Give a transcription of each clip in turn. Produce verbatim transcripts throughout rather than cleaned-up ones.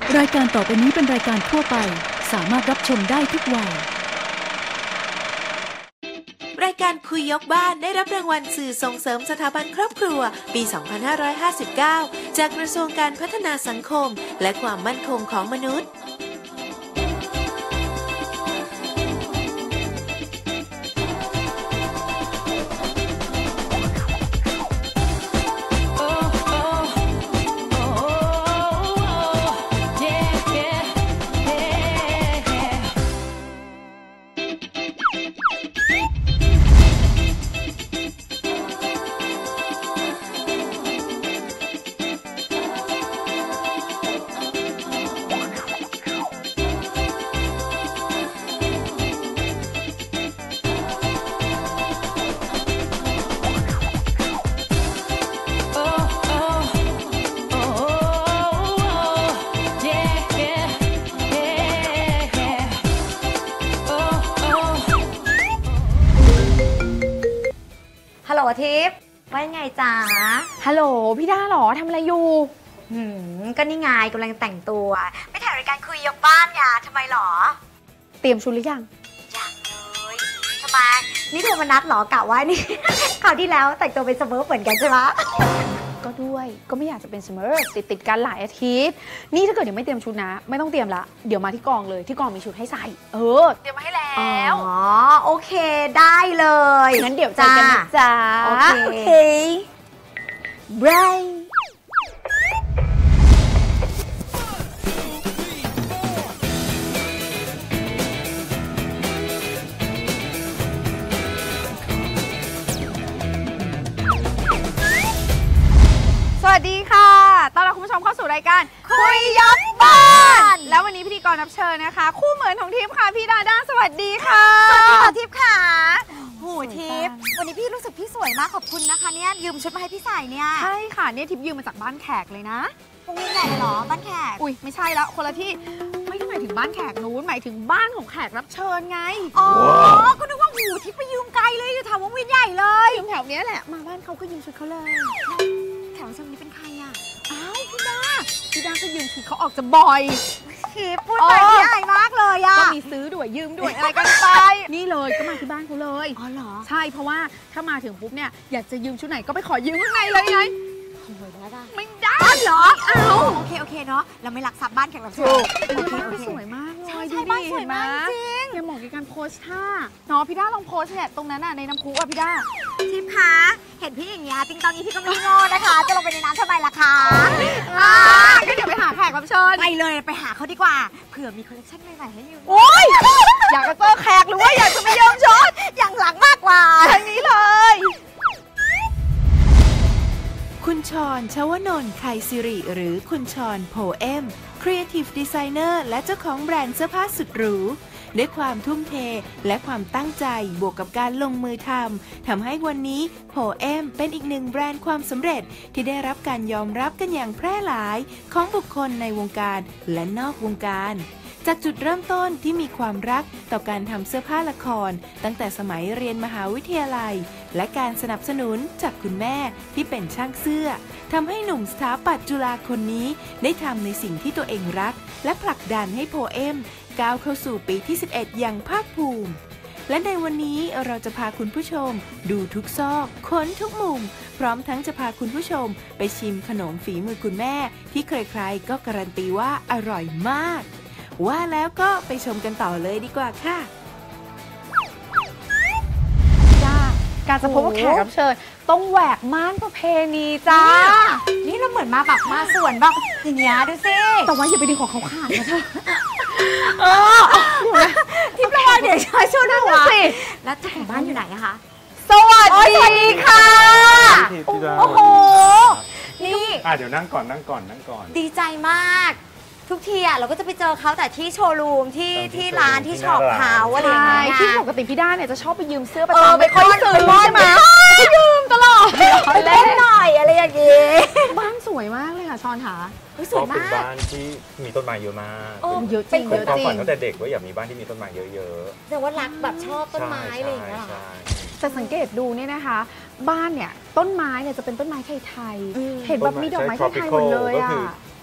รายการต่อไปนี้เป็นรายการทั่วไปสามารถรับชมได้ทุกวัยรายการคุยยกบ้านได้รับรางวัลสื่อส่งเสริมสถาบันครอบครัวปี สองพันห้าร้อยห้าสิบเก้า จากกระทรวงการพัฒนาสังคมและความมั่นคงของมนุษย์ฮัลโหลทิพย์ว่ายังไงจ๊ะฮัลโหลพี่ด้าหรอทำอะไรอยู่หืมก็นี่ไงกำลังแต่งตัวไปถ่ายรายการคุยยกบ้านไงทำไมหรอเตรียมชุดหรือยังยังเลยทำไมนี่โทรมานัดหรอกะว่านี่ คราวที่แล้วแต่งตัวเป็นสเมิร์ฟเหมือนกันใช่ไหมก็ด้วยก็ไม่อยากจะเป็นสเมิร์ฟติดติดกันหลายอาทิตย์นี่ถ้าเกิดยังไม่เตรียมชุดนะไม่ต้องเตรียมละเดี๋ยวมาที่กองเลยที่กองมีชุดให้ใส่เออเตรียมมาให้แล้วอ๋อโอเคได้เลยงั้นเดี๋ยวเจอกันนะจ๊ะโอเคโอเคบรายสวัสดีค่ะต้อนรับคุณผู้ชมเข้าสู่รายการคุยยกบ้านแล้ววันนี้พิธีกรรับเชิญนะคะคู่เหมือนของทิพย์ค่ะพี่ดาด้าสวัสดีค่ะสวัสดีค่ะทิพย์ค่ะหูทิพย์วันนี้พี่รู้สึกพี่สวยมากขอบคุณนะคะเนี่ยยืมชุดมาให้พี่ใส่เนี่ยใช่ค่ะเนี่ยทิพย์ยืมมาจากบ้านแขกเลยนะตรงนี้ไหนหรอบ้านแขกอุ้ยไม่ใช่แล้วคนละที่ไม่ได้หมายถึงบ้านแขกนู้นหมายถึงบ้านของแขกรับเชิญไงอ๋อก็นึกว่าหูทิพย์ไปยืมไกลเลยอยู่แถววงเวียนใหญ่เลยยืมแถวนี้แหละมาบ้านเขาก็ยืมชุดเขาเลยแถวเชิงนี้เป็นใครอ่ะอ้าวพี่ดาพี่ดาก็ยืมชุดเขาออกจะบ่อยทิพย์พูดไปที่อายมากเลยอ่ะก็มีซื้อด้วยยืมด้วยอะไรกันไปนี่เลยก็มาที่บ้านเขาเลยอ๋อเหรอใช่เพราะว่าถ้ามาถึงปุ๊บเนี่ยอยากจะยืมชุดไหนก็ไปขอยืมข้างในเลยไงไม่ได้เหรออ้าวโอเคโอเคเนาะเราไม่ลักทรัพย์บ้านแขกรับเชิญบ้านสวยมากเลยใช่บ้านสวยมากจริงยังเหมาะกับการโพสท่าเนาะพี่ด้าลองโพสเนี่ยตรงนั้นน่ะในน้ำพุอ่ะพี่ด้าทิพย์คะเห็นพี่อย่างเงี้ยติงตองนี้พี่ก็ไม่โง่นะคะจะลงไปในน้ำทำไมล่ะคะก็เดี๋ยวไปหาแขกรับเชิญไปเลยไปหาเขาดีกว่าเผื่อมีคอลเลคชั่นใหม่ๆให้ยืมโอ๊ยอยากจะเจอแขกหรือว่าอยากจะไปยืมชุดอย่างหลังมากกว่าทางนี้เลยคุณชร ชวนนท์ ไคสิริหรือคุณชร โพเอม Creative Designer และเจ้าของแบรนด์เสื้อผ้าสุดหรูด้วยความทุ่มเทและความตั้งใจบวกกับการลงมือทำทำให้วันนี้โพเอมเป็นอีกหนึ่งแบรนด์ความสำเร็จที่ได้รับการยอมรับกันอย่างแพร่หลายของบุคคลในวงการและนอกวงการจากจุดเริ่มต้นที่มีความรักต่อการทำเสื้อผ้าละครตั้งแต่สมัยเรียนมหาวิทยาลัยและการสนับสนุนจากคุณแม่ที่เป็นช่างเสื้อทำให้หนุ่มสถาปัตย์จุฬาคนนี้ได้ทำในสิ่งที่ตัวเองรักและผลักดันให้โพเอมก้าวเข้าสู่ปีที่สิบเอ็ดอย่างภาคภูมิและในวันนี้เราจะพาคุณผู้ชมดูทุกซอกค้นทุกมุมพร้อมทั้งจะพาคุณผู้ชมไปชิมขนมฝีมือคุณแม่ที่ใครๆก็การันตีว่าอร่อยมากว่าแล้วก็ไปชมกันต่อเลยดีกว่าค่ะจ้าการจะพบว่าแขกรับเชิญต้องแหวกม่านประเพณีจ้านี่เราเหมือนมาแบบมาส่วนแบบอย่างเงี้ยดูสิแต่ว่าอย่าไปดึงของเขาขาดนะเธอเออทิพย์ระวังเดี๋ยวชายช่วยด้วยวะแล้วเจ้าของบ้านอยู่ไหนอะคะสวัสดีค่ะโอ้โหนี่อ่ะเดี๋ยวนั่งก่อนนั่งก่อนนั่งก่อนดีใจมากทุกทีอ่ะเราก็จะไปเจอเขาแต่ที่โชว์รูมที่ที่ร้านที่ช็อปเขาอะไรอย่างเงี้ยที่ปกติพี่ด้าเนี่ยจะชอบไปยืมเสื้อประจำไม่ค่อยซื้อใช่ไหมไปยืมตลอดเล่นหน่อยอะไรอย่างเงี้ยบ้านสวยมากเลยค่ะชอนหาสวยมากเป็นบ้านที่มีต้นไม้เยอะมากเยอะจริงเยอะจริงผมฝันตั้งแต่เด็กว่าอยากมีบ้านที่มีต้นไม้เยอะๆแต่ว่ารักแบบชอบต้นไม้อะไรอย่างเงี้ยแต่สังเกตดูเนี่ยนะคะบ้านเนี่ยต้นไม้เนี่ยจะเป็นต้นไม้ไทยๆเห็นแบบมีดอกไม้ไทยๆหมดเลยอ่ะ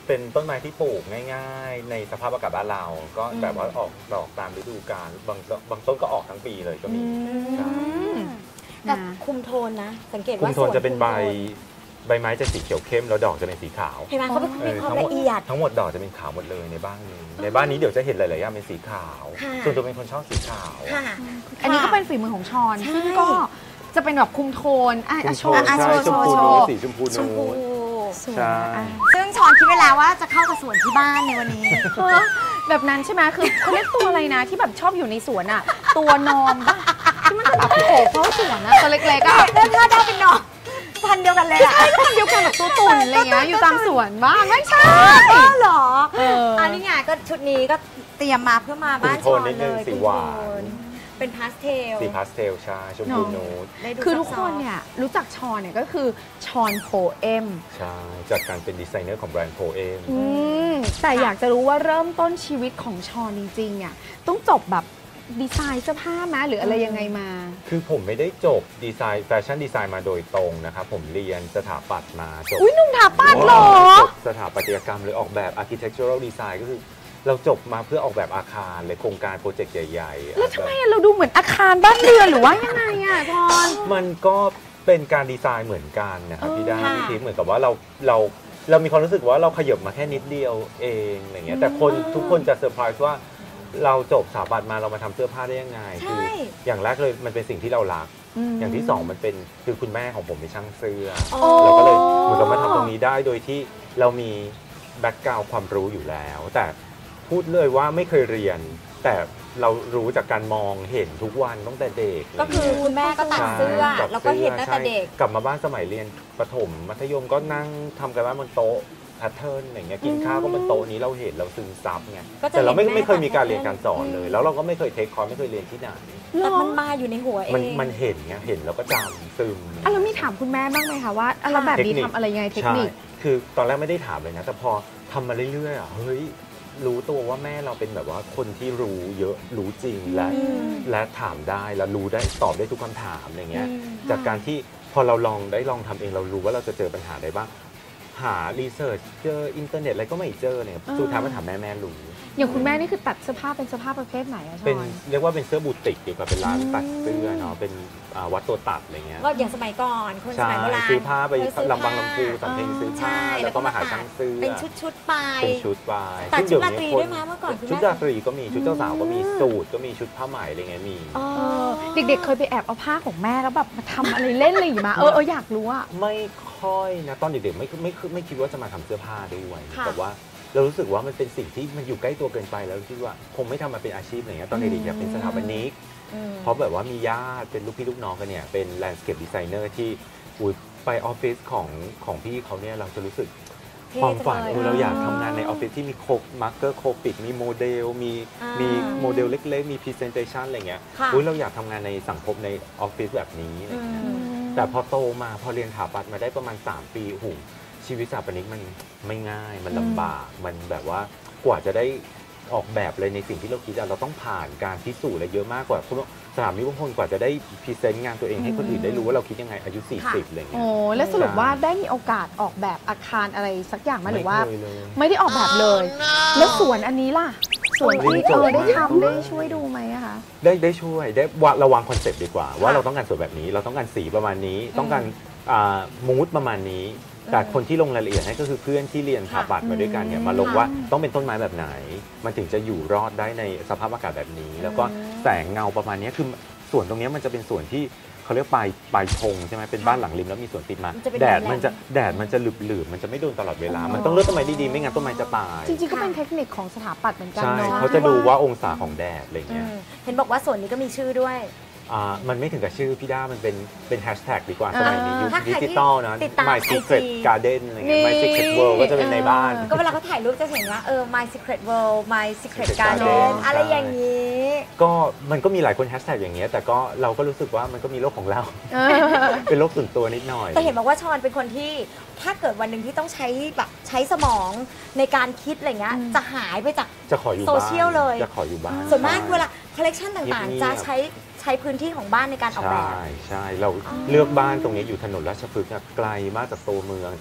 เป็นต้นไม้ที่ปลูกง่ายๆ ในสภาพอากาศบ้านเรา ก็แบบว่าออกดอกตามฤดูกาลบางบางต้นก็ออกทั้งปีเลยก็มีใช่แต่คุมโทนนะ สังเกตคุว่ามโทนจะเป็นใบสวนคุมโทนใบไม้จะสีเขียวเข้มแล้วดอกจะเป็นสีขาวเห็นไหมเขาเป็นคนมีความทั้งหมละดเอียดทั้งหมดดอกจะเป็นขาวหมดเลยในบ้านนี้ในบ้านนี้เดี๋ยวจะเห็นหลายๆอย่างเป็นสีขาวค่ะส่วนตัวเป็นคนชอบสีขาวค่ะอันนี้ก็เป็นฝีมือของชอนใช่ซึ่งก็จะเป็นแบบคุมโทนอ่ะคุอ่ะมโชโทว์นอ่ะใช่โชชว์มพูโชนูว์สีชมพูชนูมพูสวยใช่อ่ะซึ่งชอนคิดไว้แล้วว่าจะเข้ากับสวนที่บ้านในวันนี้เออแบบนั้นใช่ไหมคือเขาเรียกตัวอะไรนะที่แบบชอบอยู่ในสวนอ่ะ ตัวนอมปะที่มันจะแบบโผล่เข้าสวนอ่ะตัวเล็กๆอ่ะเดินท่าได้เป็นน้องพันเดียวกันเลยอะพันเดียวกันแบบตัวตุ่นอะไรเงี้ยอยู่ตามสวนบ้างไม่ใช่อ๋อเหรอเอออัอันนี้ไงก็ชุดนี้ก็เตรียมมาเพื่อมาบ้านคุชมอโทนนนิดเลนึงยสีคุมหวาโทนเป็นพาสเทลสีพาสเทลใช่ชมพูนูดได้ดูคือทุกซคอฟนต์ๆเนี่ยรู้จักชอนเนี่ยก็คือชอนโพเอมใช่จากการเป็นดีไซเนอร์ของแบรนด์โพเอมอืมแต่อยากจะรู้ว่าเริ่มต้นชีวิตของชอนจริงๆเนี่ยต้องจบแบบดีไซน์เสื้อผ้าไหมหรืออะไรยังไงมาคือผมไม่ได้จบดีไซน์แฟชั่นดีไซน์มาโดยตรงนะครับผมเรียนสถาปัตย์มาจบอุ้ยหนุ่มถาปัดเหรอจบสถาปัตยกรรมหรือออกแบบ architectural design ก็คือเราจบมาเพื่อออกแบบอาคารเลยโครงการโปรเจกต์ใหญ่ๆแล้วทำไมเราดูเหมือนอาคารบ้านเรือนหรือว่ายังไงอ่ะชอนมันก็เป็นการดีไซน์เหมือนกันนะครับเออพี่ดาค่ะพี่ทิพย์เหมือนกับว่าเราเราเรามีความรู้สึกว่าเราขยับมาแค่นิดเดียวเองอะไรเงี้ยแต่คนทุกคนจะเซอร์ไพรส์ว่าเราจบสถาปัตย์มาเรามาทำเสื้อผ้าได้ยังไงคืใช่อย่างแรกเลยมันเป็นสิ่งที่เรารักมอย่างที่สองมันเป็นคือคุณแม่ของผมเป็นช่างเสื้ออ๋อเราก็เลยเหมือนกับมาทำตรงนี้ได้โดยที่เรามีแบ็กกราวด์ความรู้อยู่แล้ว แต่พูดเลยว่าไม่เคยเรียน แต่เรารู้จากการมองเห็นทุกวันตั้งแต่เด็กก็คือคุณแม่ก็ตัดเสื้อใช่แล้วก็เห็นตั้งแต่เด็กใช่กลับมาบ้านสมัยเรียนประถมมัธยมก็นั่งทำกันบ้านบนโต๊ะแพทเทิร์นอย่างเงี้ยกินข้าวก็บนโต๊ะนี้เราเห็นเราซึมซับไงก็จะแต่เราไม่เห็นแม่ไม่เคยมีการตัดเรียนการสอนเลย แล้วเราก็ไม่เคยเทคคอร์สไม่เคยเรียนที่ไหนแต่มันมาอยู่ในหัวเอมันงมันเห็นไงเห็นแล้วก็จำซึมอ่ะแล้วมีถามคุณแม่บ้างไหมคะว่าอ่ะแล้วแบบนี้ทำอะไรยังไงเทคนิคใช่คือตอนแรกไม่ได้ถามเลยนะ แต่พอทำมาเรื่อยๆอ่ะ เฮ้ย รู้ตัวว่าแม่เราเป็นแบบว่าคนที่รู้เยอะ รู้จริง และอืมและถามได้ แล้วรู้ได้ ตอบได้ทุกคำถามอะไรเงี้ยอืมจากการที่พอเราลองได้ลองทำเอง เรารู้ว่าเราจะเจอปัญหาใดบ้าง หารีเสิร์ช เจออินเทอร์เน็ตอะไรก็ไม่เจอเนี่ย สุดท้ายมาถามแม่แม่รู้อย่างคุณแม่นี่คือตัดเสื้อผ้าเป็นเสื้อผ้าประเภทไหนอะชเป็นอนเรียกว่าเป็นเสื้อบูติกดีกว่าเป็นร้านอืมตัดเสื้อเนาะ เป็นอ่าวัดตัวตัดอะไรเงี้ยก็อย่างสมัยก่อนคนสใช่มัยโบราณซื้อผ้าไปเคยซื้อลำบางลำพูสำเพ็งซื้อผ้าใช่แล้วก็มาหาช่างซื้อเป็นชุดๆไปเป็นชุดไปตัดซึ่งชุดเดี๋ยวนี้ราตรีคนด้วยมั้ยเมื่อก่อนคุณแม่ชุดราตรีก็มีชุดเจ้าสาวก็มีสูทก็มีชุดผ้าไหมอะไรเงี้ยมีอ๋อเออเด็กๆเคยไปแอบเอาผ้าของแม่แล้วแบบมาทำอะไรเล่นอะไรอย่างงี้มาเออเอออยากรู้อะไม่ค่อยนะตอนเด็กๆไม่ไม่ไม่ไม่คิดว่าจะมาทำเสื้อผ้าด้วยค่ะแต่ว่าเรารู้สึกว่ามันเป็นสิ่งที่มันอยู่ใกล้ตัวเกินไปแล้วคิดว่าคงไม่ทำมาเป็นอาชีพอะไรเงี้ยตอนเด็กๆอยากเป็นสถาปนิกอืมเพราะแบบว่ามีญาติเป็นลูกพี่ลูกน้องกันเนี่ยเป็นแลนด์สเคปดีไซเนอร์ที่อุ๊ยไปออฟฟิศของของพี่เขาเนี่ยเราจะรู้สึกเท่ความฝันจังเลยเออเราอยากทำงานในออฟฟิศที่มีโคมาร์กเกอร์โคปิดมีโมเดลมีอ่ามีมีโมเดลเล็กๆ มีพรีเซนเตชันอะไรเงี้ยค่ะอุ๊ยเราอยากทำงานในสังคมในออฟฟิศแบบนี้อะไรอืเงี้ยมแต่พอโตมาพอเรียนสถาปัตย์มาได้ประมาณ สาม ปีโอ้โหชีวิตสถาปนิกมันไม่ง่ายมันลำบากมันแบบว่ากว่าจะได้ออกแบบเลยในสิ่งที่เราคิดอะเราต้องผ่านการพิสูจน์อะไรเยอะมากกว่าคุณสถาปนิกบางคนกว่าจะได้พรีเซนต์งานตัวเองให้คนอื่นได้รู้ว่าเราคิดยังไงอายุ สี่สิบอะไรเงี้โอ้ยแล้วสรุปว่าได้มีโอกาสออกแบบอาคารอะไรสักอย่างไหมหรือว่าไม่เคยเลยไม่ได้ออกแบบเลย แล้วสวนอันนี้ล่ะสวนที่เรียนจเอบ อได้มาทำได้ช่วยดูไหมอะคะได้ได้ช่วยได้วางระวังคอนเซปต์ดีกว่า ว่าค่ะเราต้องการสวยแบบนี้ เราต้องการสีประมาณนี้ ต้องการมูดประมาณนี้ แต่คนที่ลงรายละเอียดให้ก็คือเพื่อนที่เรียนสถาปัตย์มาด้วยกันเนี่ยมาลงว่าต้องเป็นต้นไม้แบบไหน มันถึงจะอยู่รอดได้ในสภาพอากาศแบบนี้ แล้วก็แสงเงาประมาณนี้คือส่วนตรงนี้มันจะเป็นส่วนที่เขาเรียกปลายปลายธงใช่ไหมเป็นบ้านหลังริมแล้วมีสวนติดมามันจะเป็นแดดแหลมๆมันจะแดดมันจะหลืบๆมันจะไม่โดนตลอดเวลา มันต้องเลือกต้นไม้ดีๆไม่งั้นต้นไม้จะตายจริงๆก็เป็นเทคนิคของสถาปัตย์เหมือนกันใช่เนาะเขาจะดูว่าองศาของแดดอะไรอืเงี้ยมเห็นบอกว่าส่วนนี้ก็มีชื่อด้วยอ่ามันไม่ถึงกับชื่อพี่ด้ามันเป็นเป็นแฮชแท็กดีกว่าสมัยนี้ยุคถ้าใครดิจิตอลนะติดตาม My Secret ไอจี Garden อะไรเงี้ย My Secret World ก็จะเป็นในบ้านก็เวลาเขาถ่ายรูปจะเห็นว่าเออ my secret world my secret Secret garden Garden อะไรใช่อย่างนี้ก็มันก็มีหลายคนแฮชแท็กอย่างเงี้ยแต่ก็เราก็รู้สึกว่ามันก็มีโลกของเราเออเป็นโลกส่วนตัวนิดหน่อยแต่เห็นบอกว่าชอนเป็นคนที่ถ้าเกิดวันหนึ่งที่ต้องใช้แบบใช้สมองในการคิดอะไรเงี้ยอืมจะหายไปจากจะขออยู่โซบ้านเชียลเลยจะขออยู่บ้านส่วนมากใช่เวลาคอลเลกชันต่างเงียบๆๆ จะใช้ใช้พื้นที่ของบ้านในการออกแบบใช่ใช่เราเลือกบ้านตรงนี้อยู่ถนนราชพฤกษ์อะไกลมากจากตัวเมืองแต่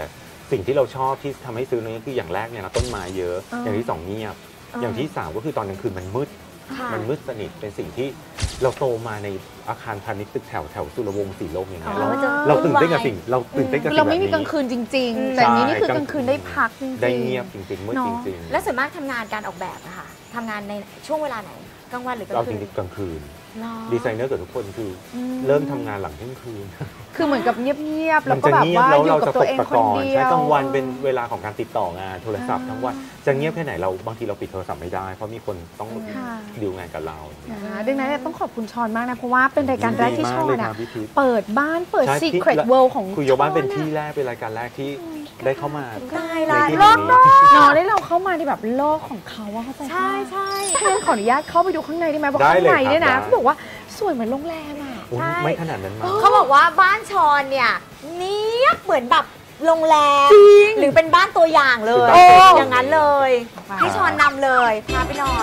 สิ่งที่เราชอบที่ทำให้ซื้อนี้คืออย่างแรกเนี่ยนะต้นไม้เยอะอ่าอย่างที่สองเงียบอ่าอย่างที่สามก็คือตอนกลางคืนมันมืดค่ะมันมืดสนิทเป็นสิ่งที่เราโตมาในอาคารพาณิชย์ตึกแถวแถวสุรวงศ์สีลมอย่างเงี้ยเราอ๋อจะเราตื่นเต้นกับสิ่งเราตื่นเต้นกับสิ่งเราแบบไม่มีนี้กลางคืนจริงอืมๆ แต่อันนี้นี่คือกใช่ลางคืนได้พักจริงๆได้เงียบจริงๆมืดเนาะจริงๆแล้วส่วนมากทำงานการออกแบบนะคะทำงานในช่วงเวลาไหนกลางวันหรือกลาเรางจคืนริงๆกลางคืนหรอดีไซเนอร์กับทุกคนคืออมเริ่มทำงานหลังเที่ยงคืนคือเหมือนกับเงียบๆ แล้วมันก็จะแบบเงียบว่าแล้วอยู่เรากับจะตัตวกเองตะคกนอนเดียวใช้กลางวันเป็นเวลาของการติดต่องานโทรศัพท์ทั้งวันจะเงียบแค่ไหนเราบางทีเราปิดโทรศัพท์ไม่ได้เพราะมีคนต้องค่ะดีลงานกับเรานะดังนั้นเนี่ยต้องขอบคุณชอนมากนะ เพราะว่าเป็นรายการแรกที่ชอนดีมากเลยอะครับพี่ทิพย์เปิดบ้านเปิดใช่ที่ Secret World ของคุยโยบ้านเป็นชอที่อะแรกเป็นรายการแรกที่ได้เข้ามาตายในละที่โลนี้กเนาะได้เราเข้ามาในแบบโลกของเขาว่าเข้าใจปะใช่ใช่เพื่อนขออนุญาตเข้าไปดูข้างในได้ไหมเพราะได้ข้างเลยในเนี่ยครันะบเขาบอกว่าสวยเหมือนโรงแรมอะโอ้ยใช่ไม่ขนาดนั้นมั้งเขาบอกว่าบ้านชอนเนี่ยเนียบเหมือนแบบโรงแรมหรือเป็นบ้านตัวอย่างเลยเป็นบ้านตัวอย่างอย่างนั้นเลย ให้ชอนนำเลยพาไปหน่อย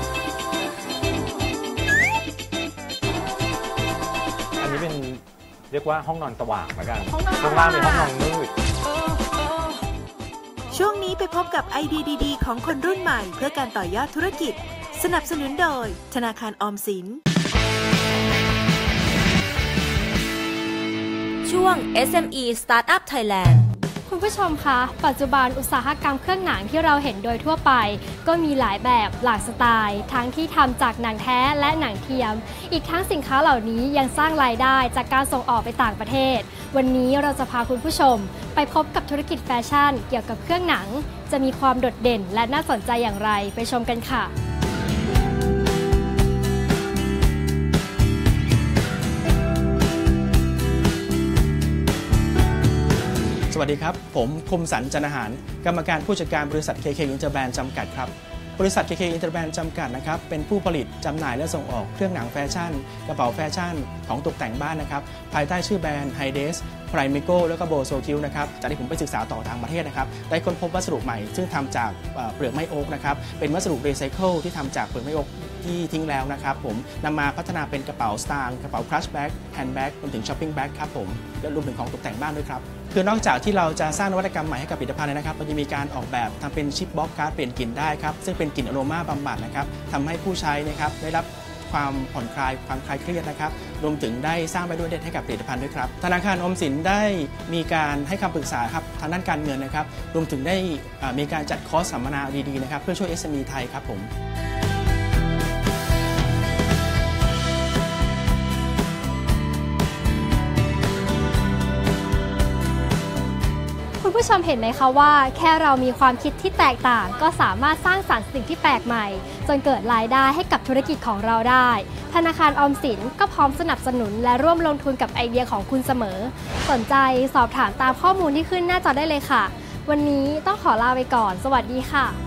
อันนี้เป็นเรียกว่าห้องนอนสว่างแล้วกันห้องนอนข้างล่างเป็นห้องนอนมืดช่วงนี้ไปพบกับไอเดียดีๆ ของคนรุ่นใหม่เพื่อการต่อยอดธุรกิจ สนับสนุนโดยธนาคารออมสินช่วง เอส เอ็ม อี Startup Thailand คุณผู้ชมคะ ปัจจุบันอุตสาหกรรมเครื่องหนังที่เราเห็นโดยทั่วไป ก็มีหลายแบบหลากสไตล์ ทั้งที่ทำจากหนังแท้และหนังเทียม อีกทั้งสินค้าเหล่านี้ยังสร้างรายได้จากการส่งออกไปต่างประเทศ วันนี้เราจะพาคุณผู้ชม ไปพบกับธุรกิจแฟชั่นเกี่ยวกับเครื่องหนัง จะมีความโดดเด่นและน่าสนใจอย่างไรไปชมกันค่ะสวัสดีครับ ผมคมสันต์ จันทหาร กรรมการผู้จัดการบริษัท เค เค Interbrand จำกัดครับ บริษัท เค เค Interbrand จำกัดนะครับเป็นผู้ผลิตจำหน่ายและส่งออกเครื่องหนังแฟชั่น กระเป๋าแฟชั่นของตกแต่งบ้านนะครับภายใต้ชื่อแบรนด์ Hides Primeco แล้วก็ Bo So Cute นะครับจากที่ผมไปศึกษาต่อทางประเทศนะครับได้ค้นพบวัสดุใหม่ ซึ่งทำจากเอ่อเปลือกไม้โอ๊กนะครับเป็นวัสดุรีไซเคิลที่ทำจากเปลือกไม้โอ๊กที่ทิ้งแล้วนะครับผมนำมาพัฒนาเป็นกระเป๋าสตางค์กระเป๋าคลัชแบ็กแฮนด์แบ็กรวมถึงช้อปปิ้งแบ็กครับผมและรวมถึงของตกแต่งบ้านด้วยครับคือนอกจากที่เราจะสร้างนวัตกรรมใหม่ให้กับผลิตภัณฑ์นะครับเราจะมีการออกแบบทำเป็นชิปบ็อกการ์ดเปลี่ยนกลิ่นได้ครับซึ่งเป็นกลิ่นอโรมาบำบัดนะครับทำให้ผู้ใช้นะครับได้รับความผ่อนคลายความคลายเครียดนะครับรวมถึงได้สร้างไปด้วยเด็ดให้กับผลิตภัณฑ์ด้วยครับธนาคารออมสินได้มีการให้คำปรึกษาครับทางด้านการเงินนะครับรวมถึงได้อ่ามีการจัดคอร์สสัมมนาดีๆนะครับเพื่อช่วย เอส เอ็ม อี ไทยครับผมคุณผู้ชมเห็นไหมคะว่าแค่เรามีความคิดที่แตกต่าง ก็สามารถสร้างสรรค์สิ่งที่แปลกใหม่ จนเกิดรายได้ให้กับธุรกิจของเราได้ ธนาคารออมสินก็พร้อมสนับสนุนและร่วมลงทุนกับไอเดียของคุณเสมอ สนใจสอบถามตามข้อมูลที่ขึ้นหน้าจอได้เลยค่ะ วันนี้ต้องขอลาไปก่อน สวัสดีค่ะ